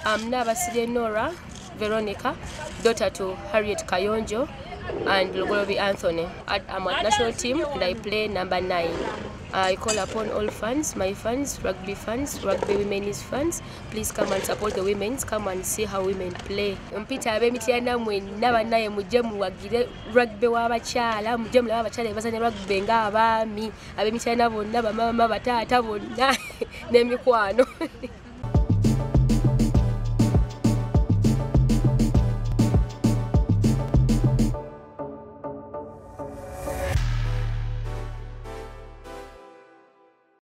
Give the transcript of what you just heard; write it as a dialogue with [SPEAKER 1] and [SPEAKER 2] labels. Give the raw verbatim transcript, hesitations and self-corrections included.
[SPEAKER 1] I'm Nabasirye Nora, Veronica, daughter to Harriet Kayonjo and Lugolobi Anthony. I'm at national team and I play number nine. I call upon all fans, my fans, rugby fans, rugby women's fans. Please come and support the women's. Come and see how women play. Mpita abe Mityana mwenna bannaye mujje muwagire rugby w'abakyala, mujje mulaba abakyala bazanya rugby ng'abaami. Abe Mityana bonna bamama bataata bonna n'emikwano.